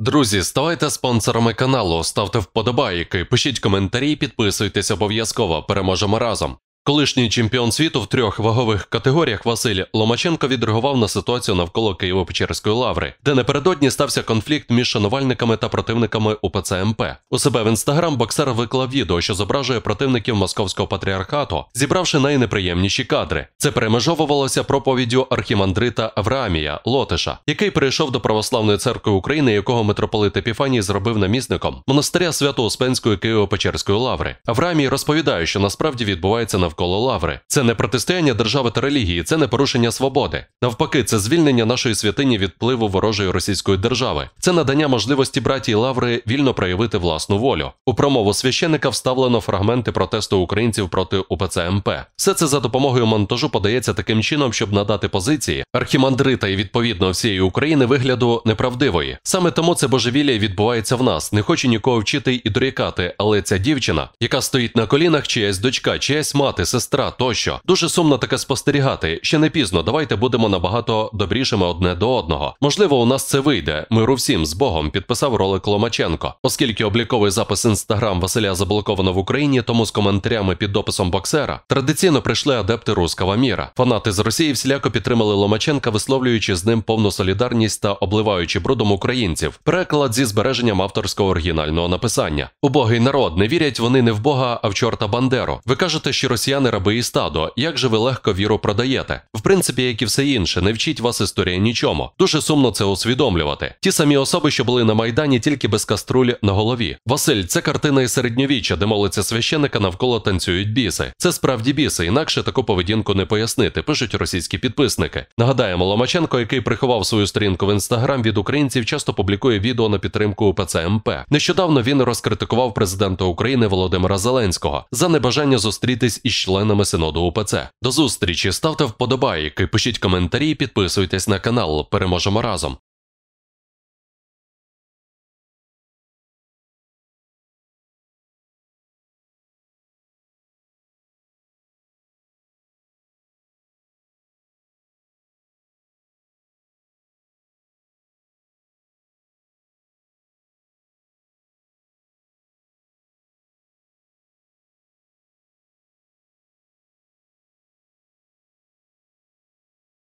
Друзі, ставайте спонсорами каналу, ставте вподобайки, пишіть коментарі, підписуйтесь обов'язково, переможемо разом. Колишній чемпіон світу в 3 вагових категоріях Василь Ломаченко відреагував на ситуацію навколо Києво-Печерської лаври, де напередодні стався конфлікт між шанувальниками та противниками УПЦ МП. У себе в інстаграм боксер виклав відео, що зображує противників московського патріархату, зібравши найнеприємніші кадри. Це перемежовувалося проповіддю архімандрита Авраамія Лотиша, який перейшов до Православної церкви України, якого митрополит Епіфаній зробив намісником монастиря Свято-Успенської Києво-Печерської лаври. Авраамій розповідає, що насправді відбувається навколо лаври. Це не протистояння держави та релігії, це не порушення свободи. Навпаки, це звільнення нашої святині від впливу ворожої російської держави. Це надання можливості братії лаври вільно проявити власну волю. У промову священника вставлено фрагменти протесту українців проти УПЦ МП. Все це за допомогою монтажу подається таким чином, щоб надати позиції архімандрита і відповідно всієї України вигляду неправдивої. Саме тому це божевілля відбувається в нас. Не хочу нікого вчити і дорікати, але ця дівчина, яка стоїть на колінах, чиясь дочка, чиясь мати, сестра тощо. Дуже сумно таке спостерігати. Ще не пізно, давайте будемо набагато добрішими одне до одного. Можливо, у нас це вийде. Миру всім, з Богом, підписав ролик Ломаченко. Оскільки обліковий запис інстаграм Василя заблоковано в Україні, тому з коментарями під дописом боксера традиційно прийшли адепти руского міра. Фанати з Росії всіляко підтримали Ломаченка, висловлюючи з ним повну солідарність та обливаючи брудом українців. Переклад зі збереженням авторського оригінального написання. Убогий народ, не вірять вони не в Бога, а в чорта Бандеру. Ви кажете, що росіяни раби і стадо, як же ви легко віру продаєте? В принципі, як і все інше, не вчить вас історія нічому. Дуже сумно це усвідомлювати. Ті самі особи, що були на Майдані, тільки без каструль на голові. Василь, це картина із середньовіччя, де молиться священика, навколо танцюють біси. Це справді біси, інакше таку поведінку не пояснити, пишуть російські підписники. Нагадаємо, Ломаченко, який приховав свою сторінку в інстаграм від українців, часто публікує відео на підтримку УПЦ МП. Нещодавно він розкритикував президента України Володимира Зеленського за небажання зустрітись із членами синоду УПЦ. До зустрічі, ставте вподобайки, пишіть коментарі, підписуйтесь на канал, переможемо разом.